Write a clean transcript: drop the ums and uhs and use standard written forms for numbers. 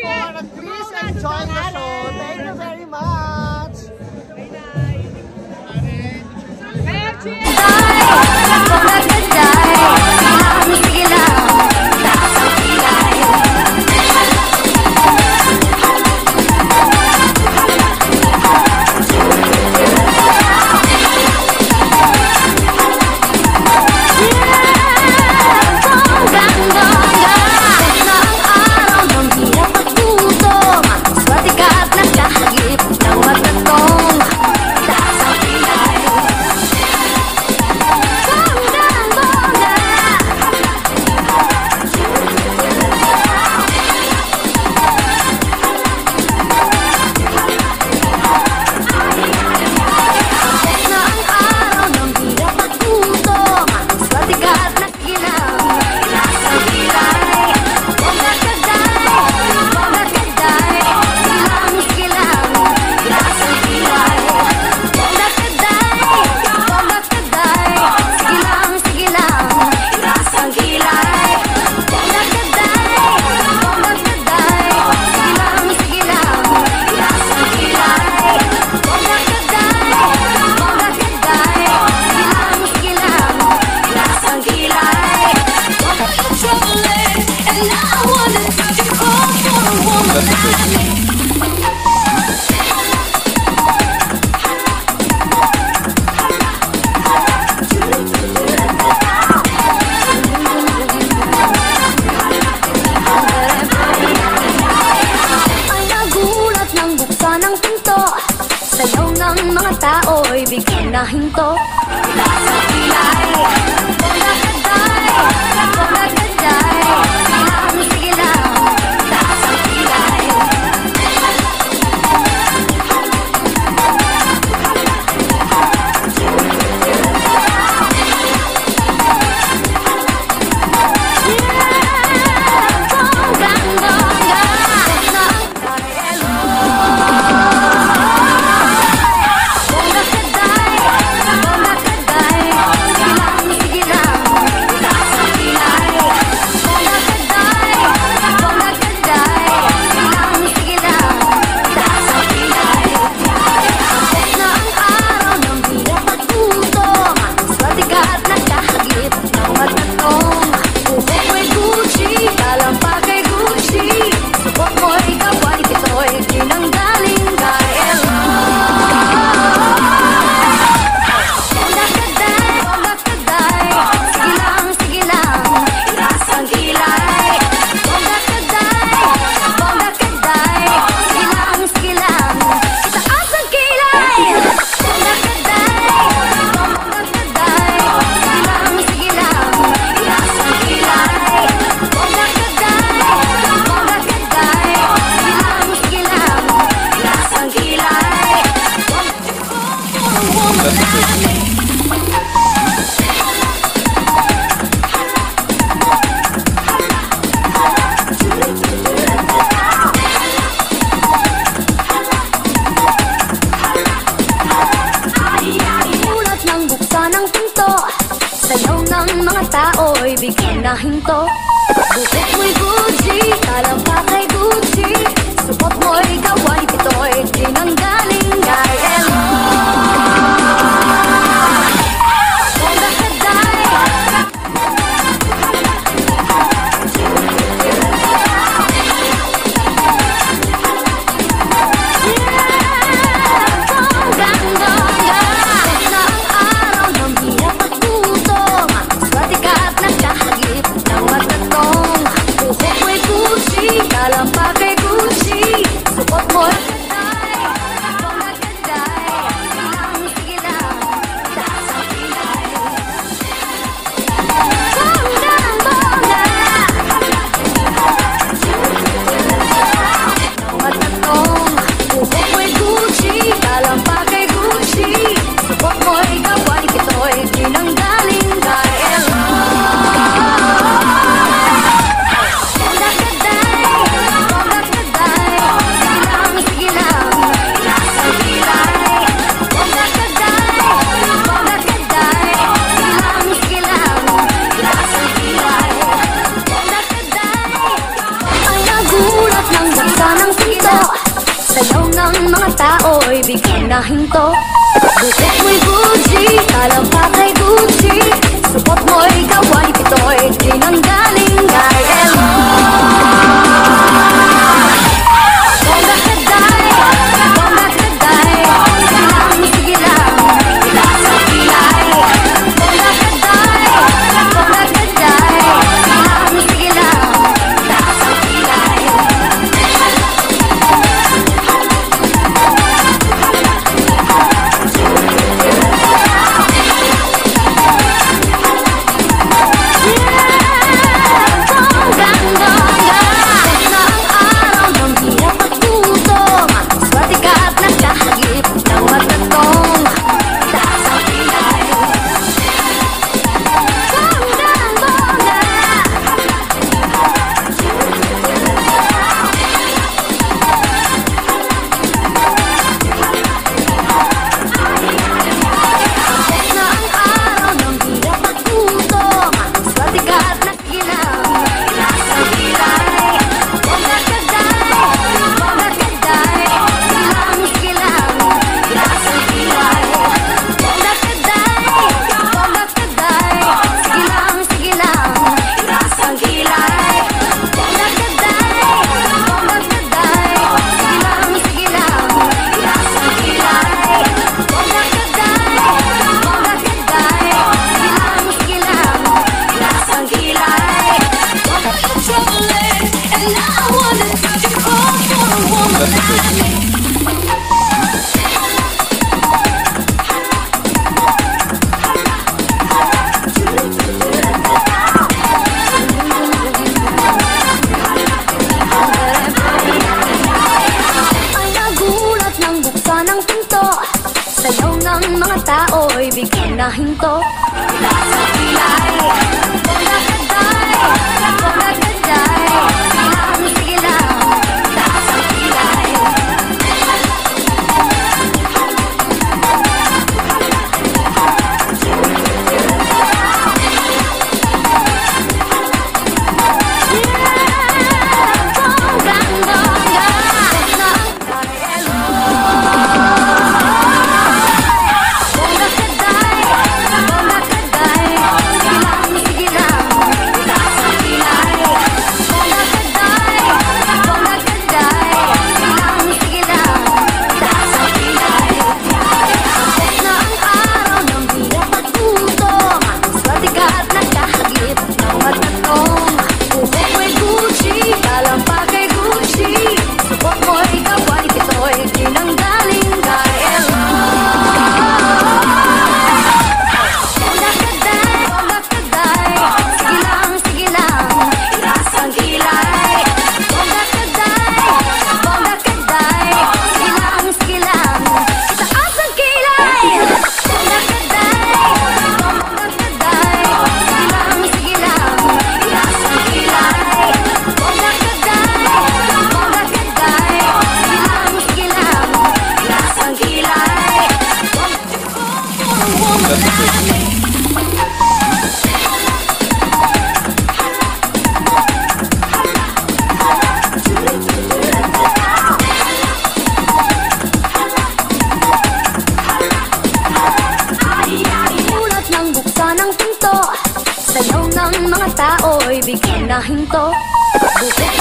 for please enjoy the show. Thank you very much. Sayaw ng mga tao'y bigyan na hinto. Lasang kilay, bola kaday, bola kaday. Sige lang, lasang kilay. Sayaw ng mga tao'y bigyan na hinto. Bukit mo'y Gucci, talampakay Gucci. Supot mo'y gawan pito'y tinanggaling Gael. Bola kaday, Sayaw ng mga tao'y bigyan na hinto. Bukit mo'y Gucci, talampak ay Gucci. Supot mo'y kawali pito'y di nang galing kay Elo. Bongga kaday, bongga kaday. Sige lang, sige lang, itaas ang kilay. Bongga kaday, bongga kaday. Sige lang, itaas ang kilay. Sayaw ng mga tao'y bigyan na hinto. Itaas ang kilay. Bongga kaday, bongga kaday. Sige lang, sige lang, itaas ang kilay. Sayaw ng mga tao'y bigyan na hinto. Bukit